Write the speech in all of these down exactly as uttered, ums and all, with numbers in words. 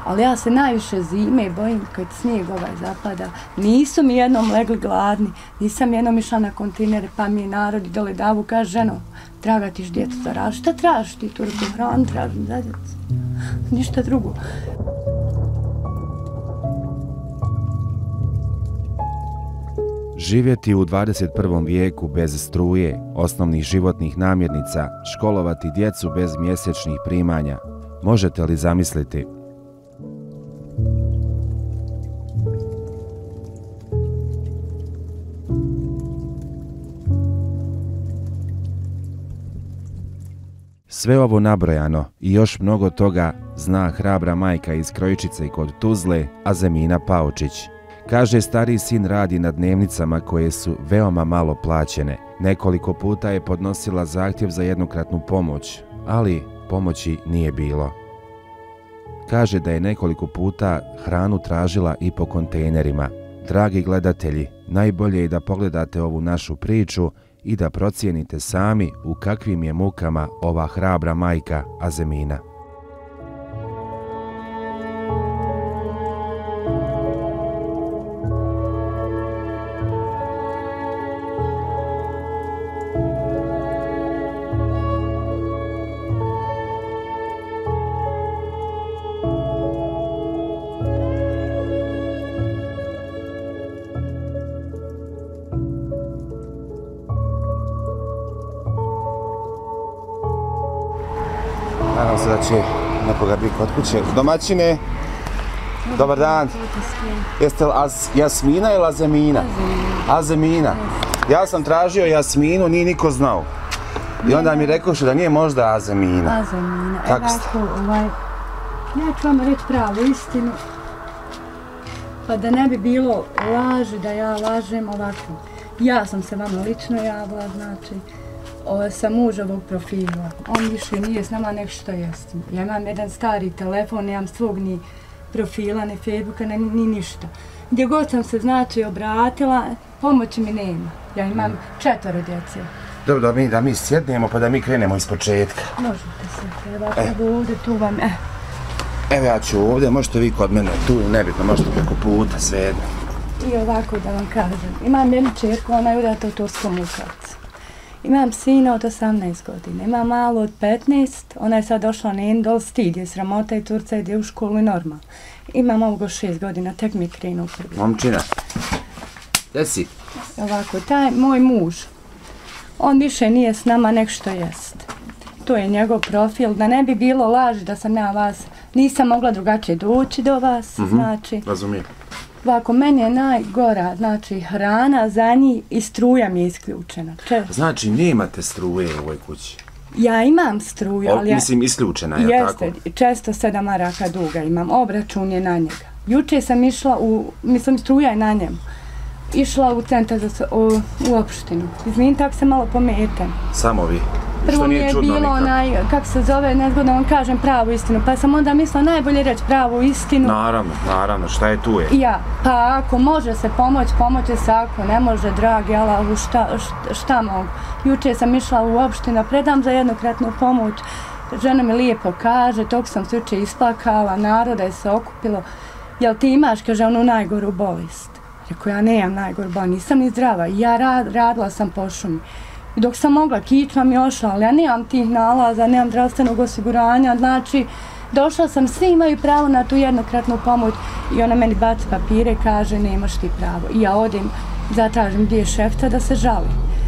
ali ja se najviše zime bojim kad snijeg ovaj zapada. Nisu mi jednom legli gladni, nisam jednom išla na kontejnere, pa mi je narod dole davu, kaže, ženo, draga tiš djecu za rad. Šta tražiš ti tu ruku hranu, tražim za djecu? Ništa drugo. Živjeti u dvadeset prvom vijeku bez struje, osnovnih životnih namirnica, školovati djecu bez mjesečnih primanja. Možete li zamisliti? Sve ovo nabrojano i još mnogo toga zna hrabra majka iz Krojičice kod Tuzle, Azemina Paučić. Kaže, stariji sin radi na dnevnicama koje su veoma malo plaćene. Nekoliko puta je podnosila zahtjev za jednokratnu pomoć, ali pomoći nije bilo. Kaže da je nekoliko puta hranu tražila i po kontejnerima. Dragi gledatelji, najbolje je da pogledate ovu našu priču i da procijenite sami u kakvim je mukama ova hrabra majka Azemina. Nadam se da će nekoga biti kod kuće. Domaćine, dobar dan. Jeste li Jasmina ili Azemina? Azemina. Ja sam tražio Jasminu, nije niko znao. I onda mi rekao da nije možda Azemina. Azemina. Evako, ovaj, ja ću vam reći pravu istinu. Pa da ne bi bilo laži, da ja lažem ovako. Ja sam se vama lično javila, znači, sa muževog profila. On više nije s nama nek što jeste. Ja imam jedan stari telefon, nemam svog ni profila, ni Facebooka, ni, ni ništa. Gdje god sam se znači obratila, pomoći mi nema. Ja imam mm. četvoro djece. Dobro, da mi, da mi sjednemo pa da mi krenemo iz početka. Možete se, evo ako e. ovdje, tu vam, eh. Evo ja ću ovdje, možete vi kod mene, tu nebitno, možete preko puta, sve jedno. I ovako da vam kažem, imam jednu čerku, ona je udata u Turskom Lukavcu. Imam sina od osamnaest godina, imam malu od petnaest, ona je sad došla na Indol, stid je sramota i Turca ide u školu i normalno. Imam ovoga šest godina, tek mi je krenuo prvi. Momčina, gdje si? Ovako, taj moj muž, on više nije s nama nek što jest. To je njegov profil, da ne bi bilo laži da sam ja vas, nisam mogla drugačije doći do vas, mm-hmm. znači. Razumijem. Ovako, meni je najgora, znači, hrana za njih i struja mi je isključena. Če... Znači, nemate struje u ovoj kući? Ja imam struju, ali ja... Mislim, isključena je, jeste, tako? često sedam maraka duga imam, obračun je na njega. Juče sam išla u, mislim, struja je na njemu, išla u centar za, u, u opštinu. Izvinim, tako se malo pometem. Samo vi? Prvo mi je bilo onaj, kako se zove, nezgodno vam kažem pravu istinu, pa sam onda mislila najbolje reći pravu istinu. Naravno, naravno, šta je tu je? Ja, pa ako može se pomoć, pomoći se, ako ne može, dragi Allahu, šta, šta, šta mogu. Juče sam išla u opštinu, predam za jednokratnu pomoć, žena mi lijepo kaže, tog sam se juče isplakala, naroda je se okupilo, jel ti imaš, kaže, onu najgoru bolest? Rekao, ja nemam najgoru bolest, nisam ni zdrava, ja rad, radila sam po šumi. Dok sam mogla, kičma mi ošla, ali ja nemam tih nalaza, nemam zdravstvenog osiguranja, znači došla sam, svi imaju pravo na tu jednokratnu pomoć i ona meni baci papire, kaže nemaš ti pravo. I ja odim, zatražim gdje je šefca da se žali.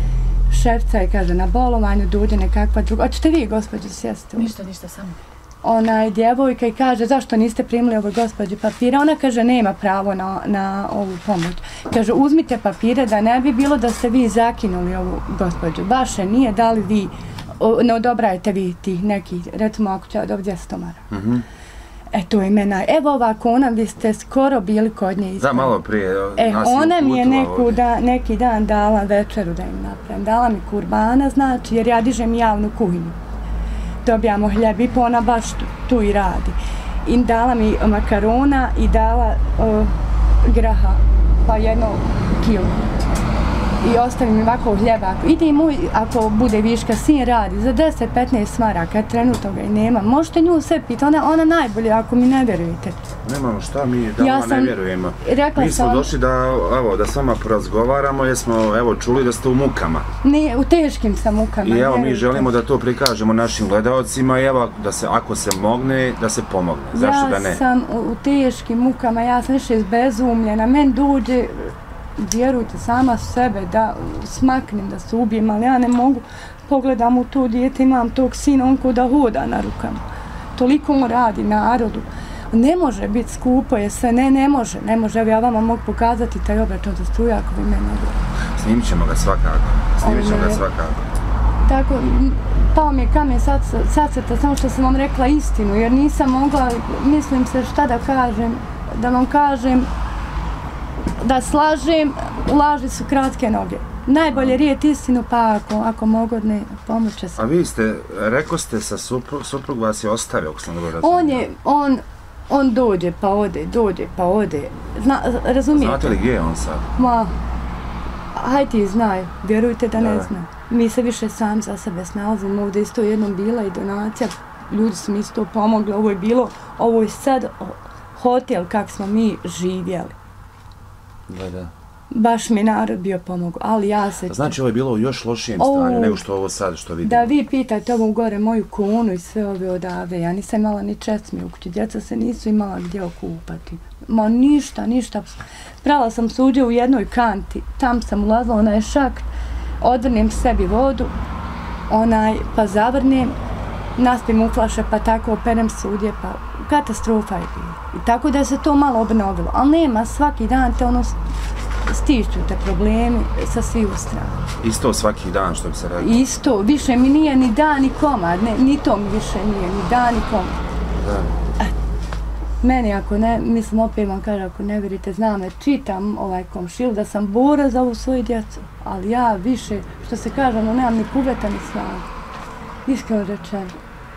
Šefca je, kaže, na bolovanju, duđe nekakva druga. Hoćete vi, gospođo, sjesti? Ništa, ništa, samo. Ona je djevojka i kaže, zašto niste primili ovoj gospođi papire? Ona kaže, nema pravo na, na ovu pomoć. Kaže, uzmite papire da ne bi bilo da ste vi zakinuli ovu gospođu. Baše nije, da li vi, o, ne odobrajete vi tih nekih, recimo ako će od ovdje stomara. Mm-hmm. E, to je imena. Evo ovako, ona, vi ste skoro bili kod nje. Da, malo prije. E, ona mi je neku da, neki dan dala večeru da im napravim. Dala mi kurbana, znači, jer ja dižem javnu kuhinju. Dobijamo hljeb i ona baš tu, tu i radi. I dala mi makarona i dala uh, graha, pa jedno kilo. i ostavi mi ovako hljeba. Ide moj, ako bude viška, sin radi za deset petnaest maraka, trenutno ga i nema. Možete nju sve piti, ona, ona najbolje ako mi ne vjerujete. Nemamo šta, mi da Ja vam sam ne vjerujemo. rekla Mi smo sam- došli da, evo, da s vama porazgovaramo jer smo evo, čuli da ste u mukama. Ne, u teškim sam mukama. I evo mi vjerujte. želimo da to prikažemo našim gledaocima i evo da se, ako se mogne, da se pomogne. Zašto da ne? Ja sam u, u teškim mukama, ja sam više izbezumljena. Men dođe, vjerujte, sama sebe da smaknem, da se ubijem, ali ja ne mogu. Pogledam u to dijete, imam tog sina, on ko da hoda na rukama. Toliko on radi narodu. Ne može biti skupo, je sve, ne, ne može, ne može. Evo ja vama mogu pokazati taj obračun za struju ako vi mene ne gledate. Snimit ćemo ga svakako. Snimit ćemo ga svakako. Tako, m, pao mi je kamen sad, sacrta, samo što sam vam rekla istinu, jer nisam mogla, mislim se šta da kažem, da vam kažem, da slažem, laži su kratke noge. Najbolje rijeti istinu, pa ako, ako mogu ne pomoće se. A vi ste, rekao ste sa suprug, suprug vas je ostavio, ako sam dobro razumio. On je, on, on dođe pa ode, dođe pa ode. Zna, razumijete? Znate li gdje je on sad? Ma, haj ti znaju, vjerujte da ne Da. znaju. Mi se više sami za sebe snalazimo, ovdje isto jednom bila i donacija, ljudi su mi isto pomogli, ovo je bilo, ovo je sad hotel kak smo mi živjeli. Da, da. Baš mi narod bio pomogao, ali ja se... Znači ovo je bilo u još lošijem O, stanju nego što ovo sad što vidimo. Da vi pitate ovo gore moju kunu i sve ove odave, ja nisam imala ni česme u kući, djeca se nisu imala gdje okupati. Ma ništa, ništa. Prala sam suđe u jednoj kanti, tam sam ulazila, onaj šakt, odvrnem sebi vodu, onaj, pa zavrnem, naspim u flaše, pa tako operem sudje, pa katastrofa je bila. I tako da se to malo obnovilo, ali nema, svaki dan te ono stišću te problemi sa svih strana. Isto svaki dan što bi se rekao. Isto, više mi nije ni dan ni komad, ne, ni to mi više nije, ni dan ni komad. Da. Meni ako ne, mislim opet vam kaže, ako ne vjerite, znam da čitam ovaj komšil, da sam bora za ovu svoju djecu, ali ja više, što se kaže, ono, nemam ni kuveta ni snagu. Iskreno rečeno.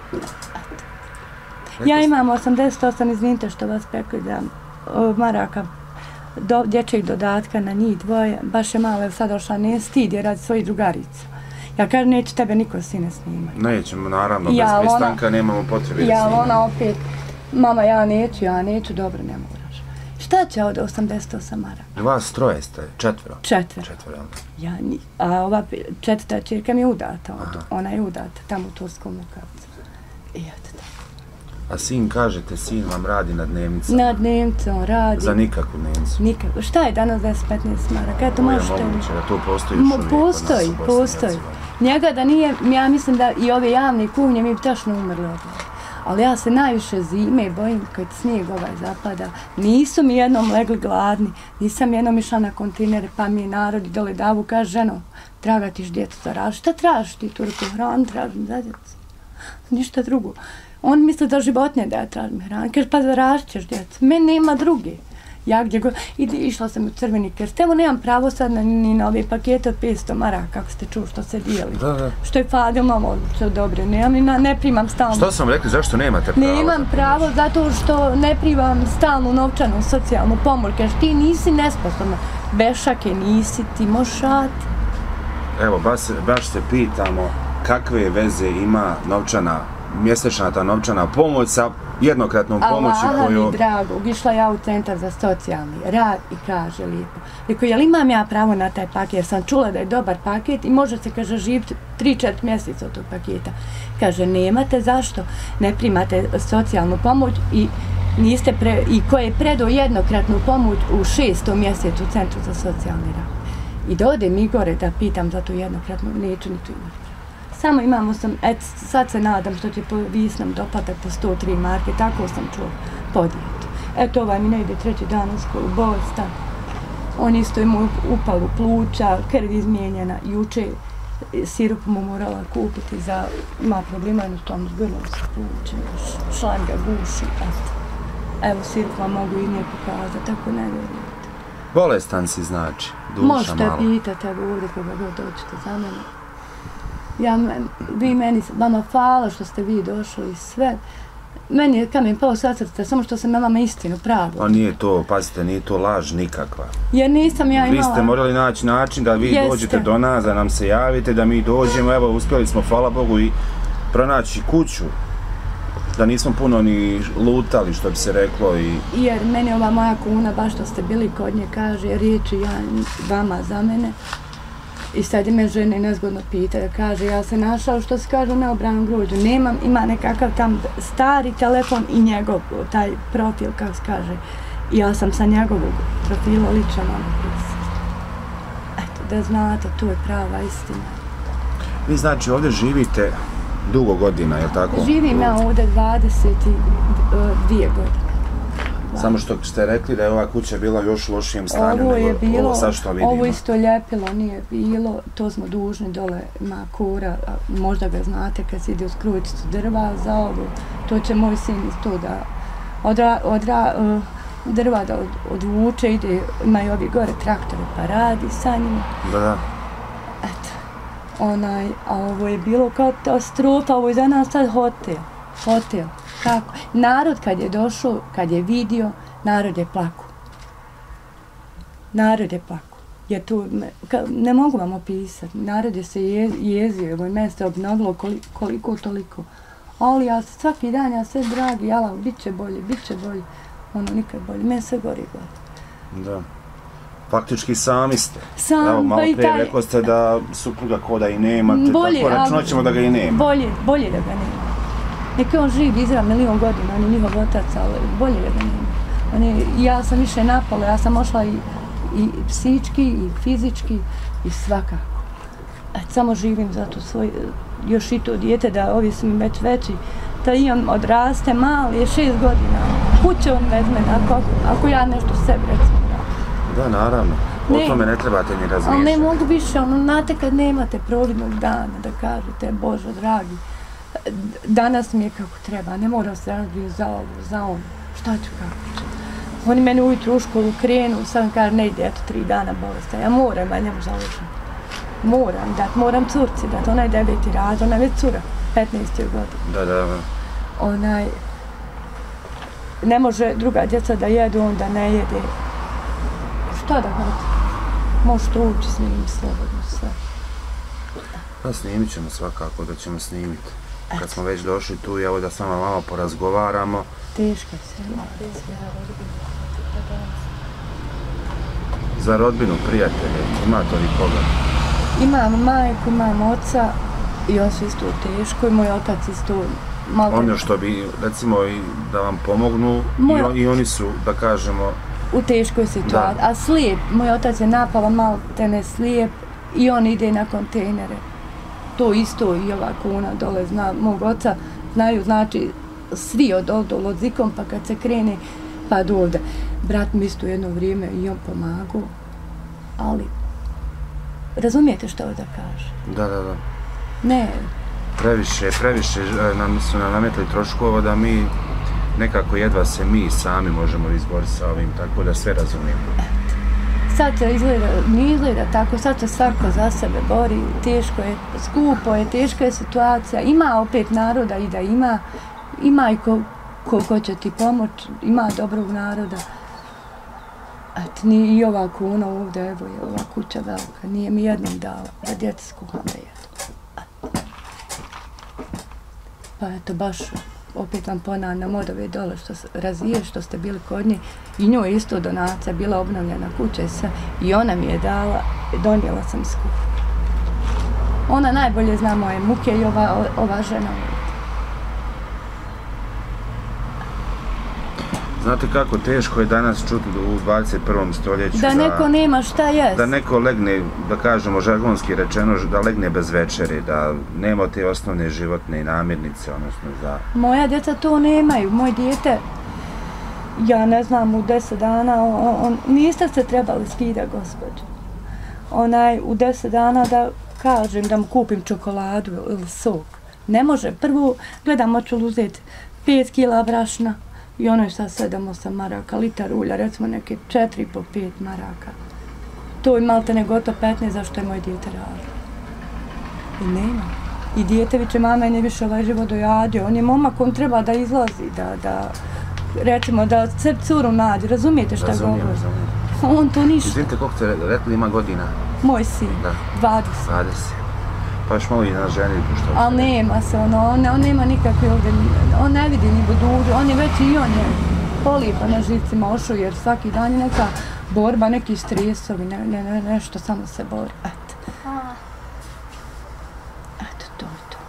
Ja imam osamdeset osam, izvinite što vas prekidam, maraka do, dječjeg dodatka na njih dvoje, baš je malo, evo sad došla, ne stid je radi svojih drugarica. Ja kažem, neće tebe niko sine snimati. Nećemo, naravno, Ja, bez ona- pristanka nemamo potrebe da Ja, snimamo. ona opet, mama, ja neću, ja neću, dobro, ne moraš. Šta će od osamdeset osam maraka? Vas troje ste, četvero. Četvero. Četvero, jel da? Ja, ni, a ova četvrta čirka mi je udata, od, ona je udata tamo u Turskom Lukavcu. I eto tako. A sin, kažete, sin vam radi na dnevnicama. Na dnevnicu on radi. Za nikakvu dnevnicu. Nikako. Šta je danas deset petnaest maraka? Eto, Ovo je možete... moguće da to postoji još Mo, uvijek kod nas postoji, u Bosni i postoji. Hercegovini. Njega da nije, ja mislim da i ove javne kuhnje mi bi tačno umrli od gladi. Ali ja se najviše zime bojim kad snijeg ovaj zapada. Nisu mi jednom legli gladni, nisam jednom išla na kontejnere, pa mi je narod i dole davu, kaže, ženo, draga tiš djecu za rad. Šta tražiš ti, Turku, hranu tražim za djecu? Ništa drugo. On misli da životinje da ja tražim hranu. Kaže, pa zaražit ćeš djecu. Meni nema druge. Ja gdje god, i išla sam u Crveni krst. Evo nemam pravo sad na, ni na ove pakete od petsto maraka, kako ste čuli što se dijeli. Da, da. Što je Fadil mama odlučio, dobro, nemam ni na, ne primam stalno. Što sam rekli, zašto nemate pravo? Nemam za pravo pomoć? zato što ne primam stalnu novčanu socijalnu pomoć. Kaže, ti nisi nesposobna. Bešake nisi, ti možeš raditi. Evo, baš, se- baš se pitamo kakve veze ima novčana, mjesečna ta novčana pomoć sa jednokratnom pomoći Allaha koju... mi dragog, išla ja u centar za socijalni rad i kaže lijepo. Rekao, jel imam ja pravo na taj paket? Jer sam čula da je dobar paket i može se, kaže, živjeti tri četiri mjeseca od tog paketa. Kaže, nemate, zašto? Ne primate socijalnu pomoć i niste pre, i ko je predao jednokratnu pomoć u šestom mjesecu u centru za socijalni rad. I da odem i gore da pitam za tu jednokratnu, neću ni tu imati. Samo imamo sam, et, sad se nadam što će povis nam doplatak po sto tri marke, tako sam čuo, podijetu. Eto, ovaj mi ne ide treći dan u skolu, bolestan. On isto ima upalu pluća, krv izmijenjena, juče sirup mu morala kupiti za, ima problema jednostavno s grlom sa plućem, šlan ga guši, eto. Evo, sirup vam mogu i nije pokazati, tako ne vjerujete. Bolestan si znači, duša Možete malo. pitati, evo ovdje koga god dođete za mene. Ja, vi meni, vama hvala što ste vi došli i sve. meni je kamen pao sa srca, samo što sam imala istinu, pravu. A nije to, pazite, nije to laž nikakva. Jer nisam ja imala... Vi ste morali naći način da vi Jeste. dođete do nas, da nam se javite, da mi dođemo, evo, uspjeli smo, hvala Bogu, i pronaći kuću. Da nismo puno ni lutali, što bi se reklo i... Jer meni ova moja kuna, baš što ste bili kod nje, kaže riječi ja vama za mene. I sad je me žene nezgodno pita, da kaže, ja se našao, što se kaže, u neobranom gruđu. Nemam, ima nekakav tam stari telefon i njegov, taj profil, kako se kaže. I ja sam sa njegovog profila lično vam pisala. Eto, da znate, to je prava istina. Vi znači ovdje živite dugo godina, je li tako? Živim ja ovdje dvadeset dvije godine. Samo što ste rekli da je ova kuća bila u još lošijem stanju Ovo je nego bilo, ovo sad što vidimo. ovo isto ljepilo nije bilo, to smo dužni dole, ima kura, možda ga znate kad se ide uz kručicu drva za ovo, to će moj sin isto da odra, odra, uh, drva da od, odvuče, ide, imaju ovi gore traktore pa radi sa njima. Da, da. Eto, onaj, a ovo je bilo kao katastrofa, ovo je za nas sad hotel, hotel. Kako? Narod kad je došao, kad je vidio, narod je plako. Narod je plako. Jer tu, ka, ne mogu vam opisati, narod je se je, jezio, ovo je mjesto obnovilo koliko, koliko toliko. Ali ja svaki dan, ja sve dragi, jala, bit će bolje, bit će bolje. Ono, nikad bolje, meni sve gori gori. Da. Faktički sami ste. Sam, Evo, malo pa i prije taj... rekao ste da supruga koda i nemate, bolje, tako računat ćemo da ga i nema. Bolje, bolje da ga nema. Nek je on živ izra milion godina, on je njihov otac, ali bolje da ga nema. On je, ja sam više napala, ja sam ošla i, i psički, i fizički, i svakako. Et, samo živim za to svoj, još i to dijete, da ovi su mi već veći, da i on odraste, mali je šest godina. Kuće on vezme, ako, ako ja nešto sebi recimo radim. Da, naravno. O Ne. tome ne trebate ni razmišljati. Ali ne mogu više, ono, znate kad nemate providnog dana da kažete, Bože dragi, danas mi je kako treba, ne moram se razbiti za ovo, za ono, šta ću, kako ću. Oni meni ujutru u školu krenu, sad kaže ne ide, eto tri dana bolesta, ja moram, a njemu založim. Moram dat, moram curci dat, ona je deveti raz, ona je već cura, petnaeste godina. Da, da, da. Onaj, ne može druga djeca da jedu, onda ne jede. Šta da hoće? Možete ući s njim slobodno sve. Pa snimit ćemo svakako da ćemo snimiti. Kad smo već došli tu, evo da s vama malo porazgovaramo. Teško se. Za rodbinu, prijatelje, imate li koga? Imam majku, imam oca i on su isto teško i moj otac isto malo... Ono što bi, recimo, i da vam pomognu Moj... i, on, i oni su, da kažemo... U teškoj situaciji. A slijep, moj otac je napala malo tene slijep i on ide na kontejnere. To isto i ova kuna dole zna, mog oca znaju, znači svi od ovdje, od zikom, pa kad se krene, pa do ovdje. Brat mi isto jedno vrijeme i on pomagao, ali razumijete što da kaže? Da, da, da. Ne. Previše, previše nam su nam nametili troškova da mi nekako jedva se mi sami možemo izboriti sa ovim, tako da sve razumijemo. Sad se izgleda, nije izgleda tako, sad se svako za sebe bori, teško je, skupo je, teška je situacija, ima opet naroda i da ima, ima i ko, ko, ko će ti pomoć, ima dobrog naroda. Eto, ni i ova kuna ovdje, evo je ova kuća velika, nije mi jednom dala da djeca skuham da jedu. Pa eto, baš opet vam ponavljam od ove dole što razvije, što ste bili kod nje i njoj isto donacija, bila obnovljena kuća i sve i ona mi je dala, donijela sam skup. Ona najbolje zna moje muke i ova, ova žena. Znate kako teško je danas čuti u dvadeset prvom stoljeću da neko za, nema šta jest. Da neko legne, da kažemo žargonski rečeno, da legne bez večeri, da nema te osnovne životne namirnice, odnosno za... Moja djeca to nemaju, moj dijete, ja ne znam, u deset dana, on, on, niste se trebali skida, gospođo. Onaj, u deset dana da kažem da mu kupim čokoladu ili sok. Ne može, prvo gledam, hoću uzeti pet kila brašna, i ono je sad sedam osam maraka, litar ulja, recimo neke četiri po pet maraka. To je malte ne gotovo petnaest, zašto je moj dijete radilo. I nema. I dijete viče, mama je ne više ovaj život dojadio. On je momak, on treba da izlazi, da, da recimo, da se curu nađe. Razumijete šta Razumijem, govori? razumijem. On to ništa. Izvinite, koliko ste rekli ima godina? Moj sin, Da. dvadeset. dvadeset. Pa još malo i na ženi, što Ali nema se, ono, on, on nema nikakve ovdje, on ne vidi ni buduću, on je već i on je polipa na živcima ošao, jer svaki dan je neka borba, neki stresovi, ne, ne, ne, nešto, samo se bori. Eto. Eto, to je to.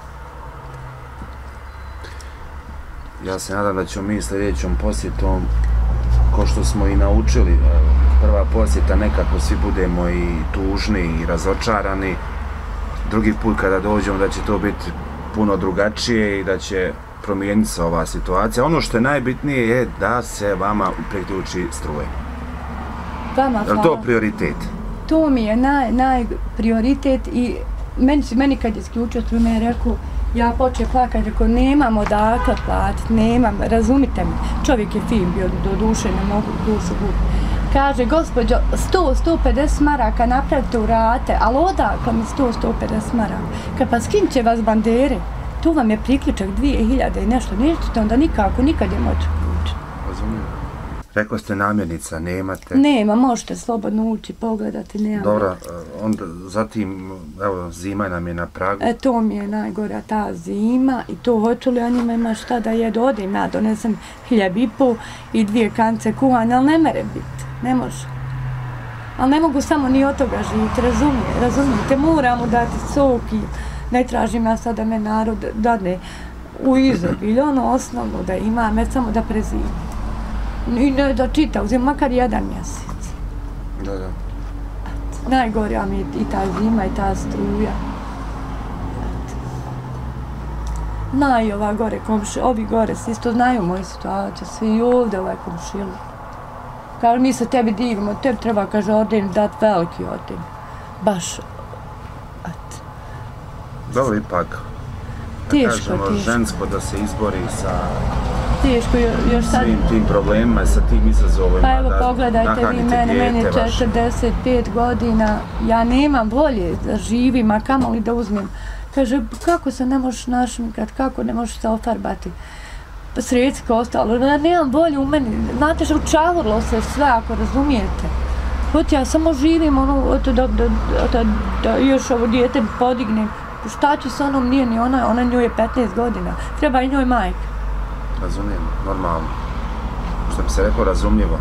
Ja se nadam da ćemo mi sljedećom posjetom, ko što smo i naučili, evo, prva posjeta nekako svi budemo i tužni i razočarani. Drugi put kada dođemo da će to biti puno drugačije i da će promijeniti se ova situacija. Ono što je najbitnije je da se vama priključi struje. Vama Je li to hvala. prioritet? To mi je naj, naj prioritet i meni, meni kad je isključio struju, me je rekao, ja počeo plakati, rekao, nemam odakle platiti, nemam, razumite mi. Čovjek je fin bio, do duše, ne mogu dušu gubiti. Kaže, gospođo, sto do sto pedeset maraka napravite u rate, ali odakle mi sto do sto pedeset maraka? Kad pa skin će vas bandere, tu vam je priključak dvije hiljade i nešto, nećete onda nikako, nikad je moći priključiti. Razumijem. Rekla ste namirnica, nemate. Nema, možete slobodno ući, pogledati, nema. Dobro, onda zatim, evo, zima nam je na pragu. E, to mi je najgora ta zima i to hoću li onima ima šta da jedu, odim ja donesem hljeb i pol i dvije kance kuhanja, ali ne mere biti, ne može. Ali ne mogu samo ni od toga živjeti, razumije, razumijete, moram mu dati sok i ne tražim ja sad da me narod dadne u izobilju, ono osnovno da ima, me samo da prezime. I ne da čita, uzim makar jedan mjesec. Da, da. Najgorija mi je i ta zima i ta struja. Znaju ova gore komši, ovi gore se isto znaju moju situaciju, svi i ovdje ovaj komšilu. Kaže, mi se tebi divimo, tebi treba, kaže, orden dat veliki orden. Baš, eto. Dobro, ipak, da Teško, kažemo, teško. žensko da se izbori sa Teško jo- još sad. svim tim problemima i sa tim izazovima. Pa evo da pogledajte vi nahranite mene, meni je dijete vaše. četrdeset pet godina, ja nemam volje da živim, a kamoli da uzmem. Kaže, kako se ne možeš našmikat, kako ne možeš se ofarbati, sredsko ostalo, ja nemam volje u meni, znate što učavurlo se sve, ako razumijete. Hoće ja samo živim, ono, eto, da, da, da, da još ovo dijete podignem. Šta će s onom, nije ni ona, ona njoj je petnaest godina, treba i njoj majka. Razumijem, normalno. Što bi se rekao, razumljivo.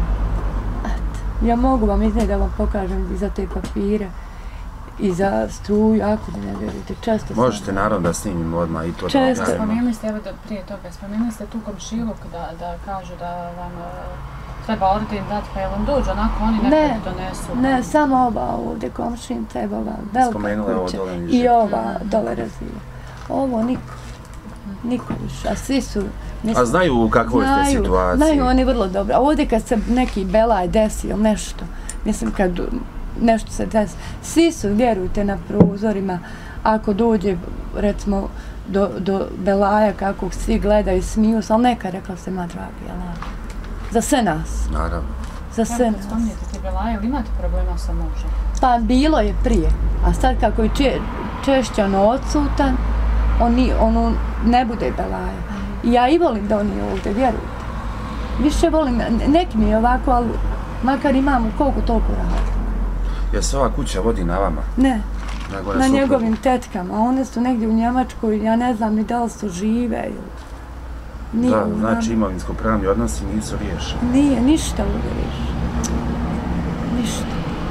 Ja mogu vam iznijeti da vam pokažem i za te papire i za struju, ako mi ne vjerujete, često sam. Možete naravno da snimimo odmah i to da Često. objavimo. Spomenuli ste, evo da prije toga, spomenuli ste tu komšiluk da, da kažu da vam e, treba orden dati, pa jel vam dođu onako, oni nekad Ne, donesu? ne, samo ova ovdje komšinca, evo ova velika Spomenula je ovo kuća dole niže. i ova dole razvija. Ovo niko, niko više, a svi su, A znaju u kakvoj ste znaju, situaciji? znaju oni vrlo dobro. A ovdje kad se neki belaj desi ili nešto, mislim kad nešto se desi, svi su, vjerujte, na prozorima, ako dođe, recimo, do, do belaja kakvog svi gledaju, smiju se, ali neka, rekla se, ma dragi, jel? Za sve nas, Naravno. za sve Evo kad nas. spominjete te belaje, ili imate problema sa mužem? Pa bilo je prije, a sad kako je če, češće ono odsutan, on, ni, on ne bude belaja. I ja i volim da on je ovdje, vjerujte. Više volim, neki mi je ovako, ali makar imam koliko toliko radi. Jel se ova kuća vodi na vama? Ne, Nego na suprugu? njegovim tetkama, one su negdje u Njemačkoj, ja ne znam ni da li su žive ili... Nije, Da, u- znači imovinsko-pravni odnosi nisu riješeni. Nije, ništa ovdje riješeno. Ništa.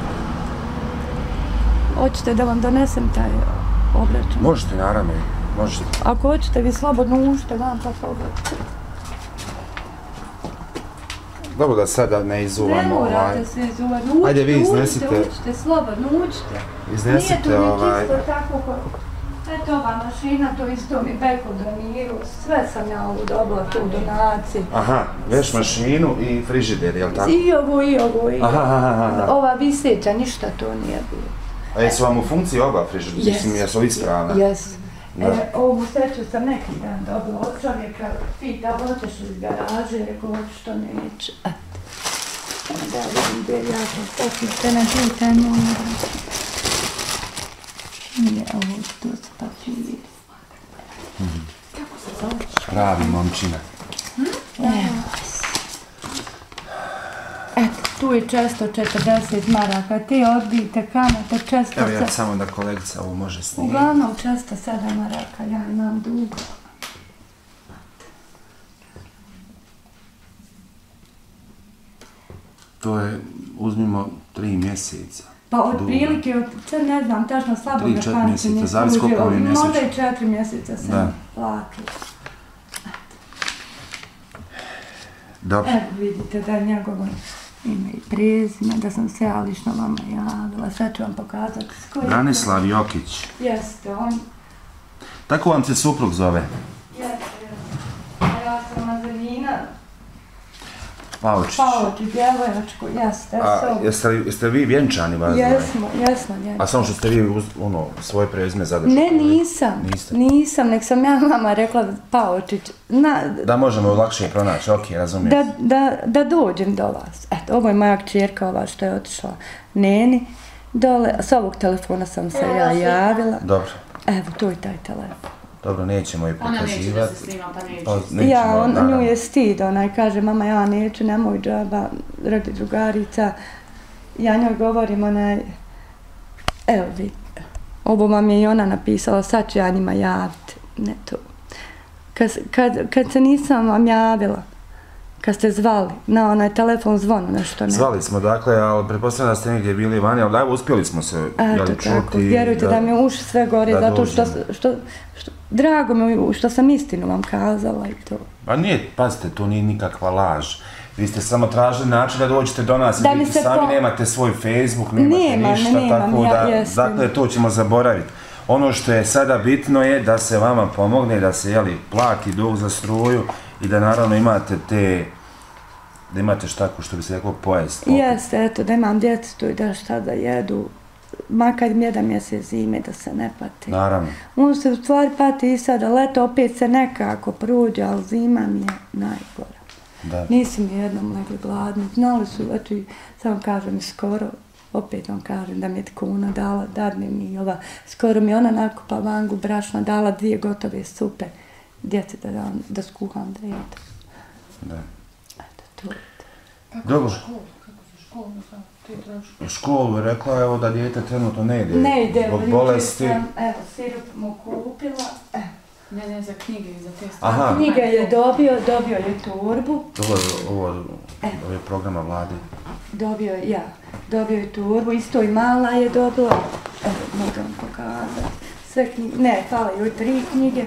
Hoćete da vam donesem taj obračun? Možete, naravno, možete. Ako hoćete, vi slobodno uđite vam pa pogledajte. Dobro da sada ne Ne izuvamo ovaj... morate se izuvati, uđite, Ajde vi uđite, iznesite. uđite, slobodno uđite. Nije Iznesite tu ni ovaj... čisto tako ko... Eto ova mašina, to isto mi beko doniru, sve sam ja ovu dobila tu u donaciji. Aha, veš mašinu i frižider, jel tako? I ovo, i ovo, i Aha, aha, aha. ova viseća, ništa to nije bilo. A jesu vam u funkciji oba frižidera? Mislim, jesu li ispravne? Jes. Da. E, ovu sreću sam neki dan dobila od čovjeka, pita, hoćeš iz garaže, rekao, hoću što neće. Da vidim gdje ja sam pokupite na pitanju. Nije ovo, tu su papiri. Pravi momčina. Eto, tu je često četrdeset maraka, ti odbijte kamate često... Evo ja samo da kolegica ovo može snimiti. Uglavnom često sedam maraka, ja imam dugo. To je, uzmimo, tri mjeseca. Pa od prilike, ne znam, tačno slabo ga pamtim. mjeseca, zavisi koliko vam je mjesečno. Možda i četiri mjeseca sam platila. Dobro. Evo vidite da je njegovo ime i prezime, da sam se ja lično vama javila, sad ću vam pokazati s kojim... Branislav Jokić. Jeste, on... Tako vam se suprug zove? Jeste, a ja sam Azemina Paočić. Paočić, djevojačku, jeste, A jeste, jeste vi vjenčani vas? Jesmo, jesmo vjenčani. A samo što ste vi uz, ono, svoje prezime zadržali? Ne, nisam, Niste? nisam, nek sam ja mama rekla Paočić. Na, Da možemo lakše pronaći, ok, razumijem. Da, da, da dođem do vas. Eto, ovo je moja kćerka ova što je otišla Neni dole. S ovog telefona sam se ja javila. Dobro. Evo, to je taj telefon. Dobro, nećemo je pokazivati. Ona neće da se snima, pa neće. Pa, nećemo, Ja, on, naravno. nju je stid, onaj kaže, mama ja neću, nemoj džaba, radi drugarica. Ja njoj govorim, onaj, evo vidite, ovo vam je i ona napisala, sad ću ja njima javiti, ne to. Kad, kad, kad se nisam vam javila, kad ste zvali, na onaj telefon zvonu, nešto ne. Zvali smo, dakle, ali pretpostavljam da ste negdje bili vani, ali da, uspjeli smo se, jel, Eto čuti. tako, vjerujte da, da mi uši sve gore, da zato što, dođemo. što, što, drago mi što sam istinu vam kazala i to. Pa nije, pazite, to nije nikakva laž. Vi ste samo tražili način da dođete do nas, Da vi mi se sami po- nemate svoj Facebook, nemate Nemam, ništa, nemam, tako ja- da, jesam. dakle, to ćemo zaboraviti. Ono što je sada bitno je da se vama pomogne, da se, jeli, plati dug za struju i da naravno imate te, da imate štaku, što bi se reklo, pojest. Jeste, eto, da imam djecu tu i da šta da jedu, makar jedan mjesec zime da se ne pati. Naravno. On se u stvari pati i sada, leto opet se nekako prođe, ali zima mi je najgora. Da. Nisu mi jednom legli gladni, znali su, eto, i sad vam kažem, skoro, opet vam kažem da mi je kuna dala, dadne mi ova, skoro mi ona nakupa vangu brašna, dala dvije gotove supe, djeci da, dam, da skuham da jedem. Da. Eto, to je to. Kako Dobro. za školu? Kako za školu? Mislim, ti trebaš... U školu je rekla, evo, da dijete trenutno ne ide. Ne ide, Zbog jučer bolesti. sam, evo, sirup mu kupila, evo. Ne, ne, za knjige i za te stvari. Aha. Knjige je dobio, dobio je torbu, Ovo je, ovo, ovo je programa vlade. dobio je, ja, dobio je torbu, isto i mala je dobila, evo, mogu vam pokazati, sve knjige, ne, fala joj tri knjige,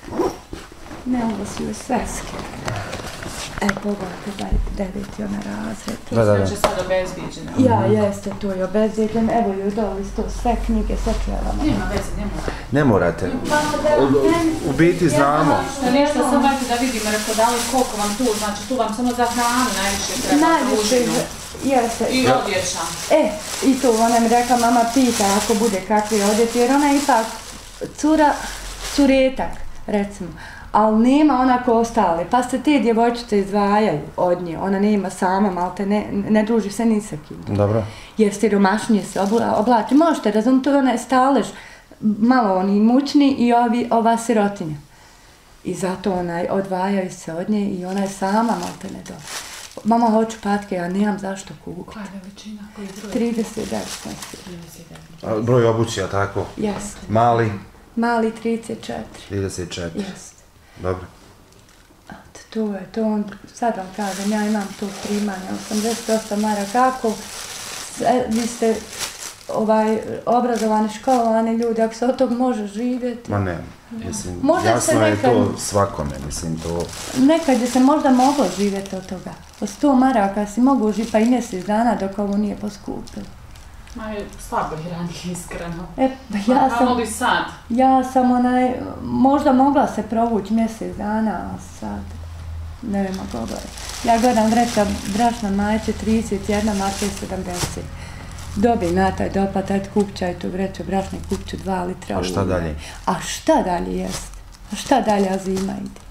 ne, ovo su joj sveske. E, pogledajte, daj, deveti ona razred. Da, da, da. Sve će sad obezbijeđeno. Ja, jeste, to je obezbijeđen, evo joj dali isto sve knjige, sve ću ja vama. Nema veze, nema. Ne morate. U, u biti znamo. Što ništa, samo eto da vidimo, rekao da li koliko vam tu, znači tu vam samo za hranu najviše treba. Najviše, ružinu. jeste. I odjeća. E, i tu ona mi rekla, mama pita ako bude kakvi odjeti, jer ona je ipak cura, curetak, recimo. Ali nema onako ostale, pa se te djevojčice izdvajaju od nje, ona nema sama, malte ne, ne druži se ni sa kim. Dobro. Jer siromašnije se obla, oblači, možete razumjeti, to je onaj stalež, malo oni mućni i ovi, ova sirotinja. I zato onaj, odvajaju se od nje i ona je sama, malte ne do. Mama, hoću patke, ja nemam zašto kupiti. Koja je veličina? Koji je broj? trideset devet. A broj obući, a tako? Jeste. Mali? Mali trideset četiri. trideset četiri. Jeste. Dobro. Eto, to je to. On, sad vam kažem, ja imam to primanje, osamdeset osam maraka. Kako se- vi ste ovaj, obrazovani, školovani ljudi, ako se od tog može živjeti. Ma ne, mislim, Možda se jasno je nekad- to svakome, mislim, to... Nekad je se možda moglo živjeti od toga. Od sto maraka si mogu živjeti pa i mjesec dana dok ovo nije poskupilo. Ma je slabo je ranije, iskreno. E, pa ja A sam, kamo li sad? ja sam onaj, možda mogla se provući mjesec dana, a sad ne mogu gledati. Ja gledam vreća brašna majče trideset jedna marka i sedamdeset. Dobi na taj doplatak, kupćaj tu vreću brašne, kupću dva litra. A šta ulja. dalje? A šta dalje jest? A šta dalje, a zima ide?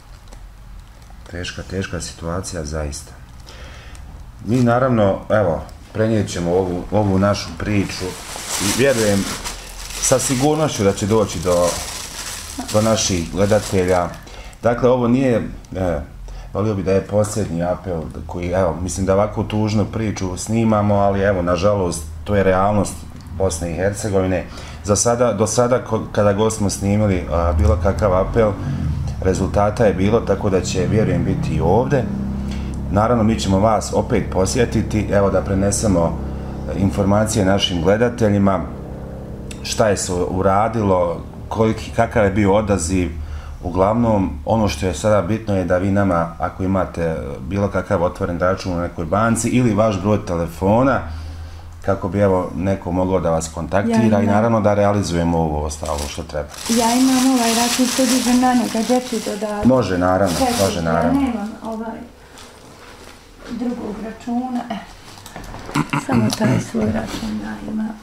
Teška, teška situacija, zaista. Mi naravno, evo, prenijet ćemo ovu, ovu našu priču i vjerujem sa sigurnošću da će doći do do naših gledatelja. Dakle, ovo nije, e, volio bi da je posljednji apel koji, evo, mislim da ovakvu tužnu priču snimamo, ali evo, nažalost, to je realnost Bosne i Hercegovine. Za sada, do sada, kada god smo snimili a, bilo kakav apel, rezultata je bilo, tako da će, vjerujem, biti i ovdje. Naravno, mi ćemo vas opet posjetiti, evo da prenesemo informacije našim gledateljima, šta je se uradilo, koliki, kakav je bio odaziv. Uglavnom, ono što je sada bitno je da vi nama, ako imate bilo kakav otvoren račun u nekoj banci ili vaš broj telefona, kako bi evo neko mogao da vas kontaktira ja i naravno da realizujemo ovo ostalo što treba. Ja imam ovaj račun, što dižem na njega, dječji dodatak. Može, naravno, Čekaj, može, naravno. Ja nemam ovaj drugog računa, e, samo taj svoj račun ja imam.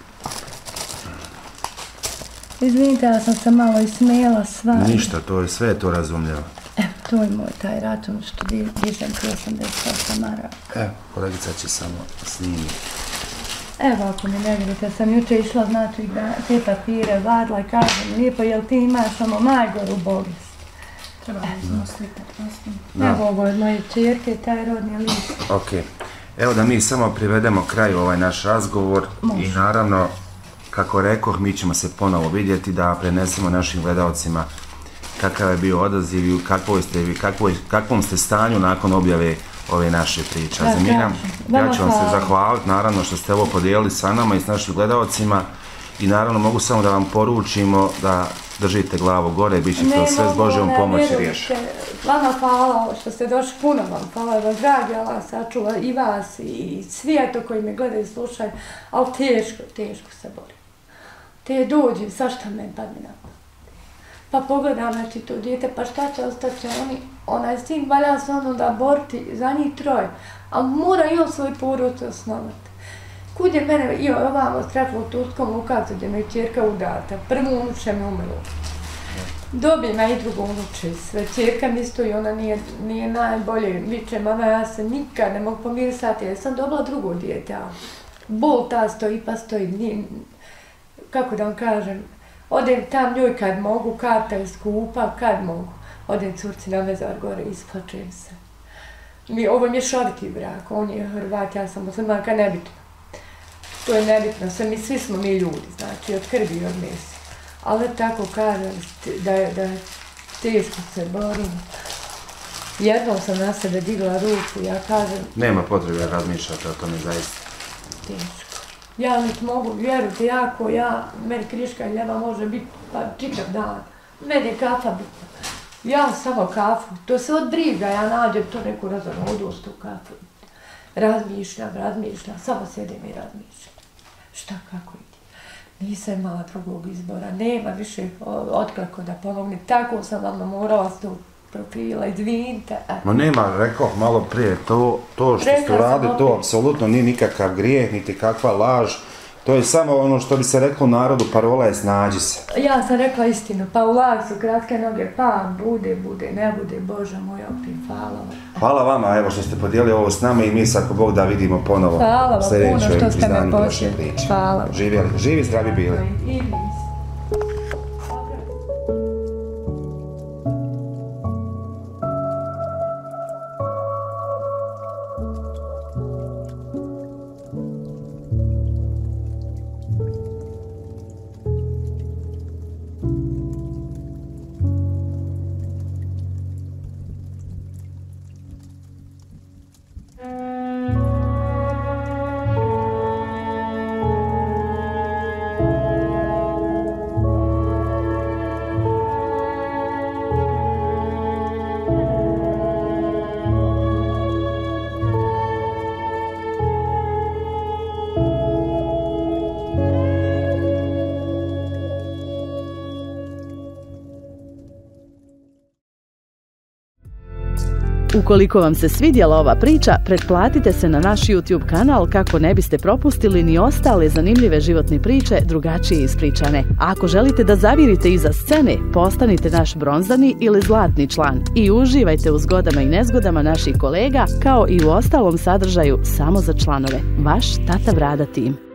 Izvinite, ja sam se malo ismijela sva. Ništa, to je sve to razumljivo. Evo, to je moj taj račun što dižem tri osamdeset osam maraka. Evo, kolegica će samo snimiti. Evo, ako mi ne vidite, sam juče išla, znači, da te papire vadila i kažem, lijepo, jel ti imaš ono najgoru bolest? Treba mi smo slikati. Evo, ovo od moje čerke, taj rodni list. Ok. Evo da mi samo privedemo kraju ovaj naš razgovor. Može. I naravno, kako rekoh, mi ćemo se ponovo vidjeti da prenesemo našim gledalcima kakav je bio odaziv i kakvoj ste, kakvoj, kakvom ste stanju nakon objave ove naše priče. Da, Zemina, ja ću vam se zahvaliti, naravno, što ste ovo podijelili sa nama i s našim gledalcima i naravno mogu samo da vam poručimo da držite glavu gore, bit će to sve s Božjom pomoći riješeno. Vama hvala što ste došli, puno vam hvala, vam dragi Allah sačuva i vas i svijetu koji me gledaju i slušaju, ali teško, teško se borim. Te dođi, zašto me padne na pamet? Pa pogledam, znači, to dijete, pa šta će, ostat će oni, onaj sin valja se ono da boriti za njih troje, a mora i on svoj porod osnovati. Kud je mene i ovamo streflo u Turskom Lukacu gdje me je čerka udata, prvu unuče me umrlo. Dobijem ja i drugu unuče, sve čerka mi isto i ona nije, nije najbolje, viče, mama, ja se nikad ne mogu pomirisati, jer sam dobila drugo dijete, a bol ta stoji pa stoji, nije, kako da vam kažem, odem tam njoj kad mogu, karta je skupa, kad mogu. Odem curci na mezar gore, isplačujem se. Mi, ovo mi je šoriti brak, on je Hrvat, ja sam muslimanka, nebitno. To je nebitno, sve mi, svi smo mi ljudi, znači, od krvi i od mesa. Ali tako kažem da je, da je teško se borim. Jednom sam na sebe digla ruku, ja kažem... Nema potrebe da razmišljate o tome zaista. Teško. Ja niti mogu vjeruti, jako ja, meni kriška i ljeva može biti pa čitav dan. Meni je kafa bitna. Ja samo kafu, to se od briga, ja nađem to neku razonodostu kafu. Razmišljam, razmišljam, samo sjedim i razmišljam. Šta, kako ide? Nisam imala drugog izbora, nema više otkako da pomogne. Tako sam vam morala s tog profila, izvinite. Ma nema, rekao malo prije, to, to što ste uradili, to apsolutno nije nikakav grijeh, niti kakva laž. To je samo ono što bi se reklo narodu, parola je snađi se. Ja sam rekla istinu, pa u lag su kratke noge, pa bude, bude, ne bude, Bože moj, opet, hvala vam. Hvala vama, evo što ste podijelili ovo s nama i mi sad, ako Bog da, vidimo ponovo hvala vam puno što ste me posjetili. Hvala vam. Živjeli, živi, zdravi bili. I vi. Ukoliko vam se svidjela ova priča, pretplatite se na naš YouTube kanal kako ne biste propustili ni ostale zanimljive životne priče drugačije ispričane. A ako želite da zavirite iza scene, postanite naš bronzani ili zlatni član i uživajte u zgodama i nezgodama naših kolega kao i u ostalom sadržaju samo za članove. Vaš Tata Vrada tim.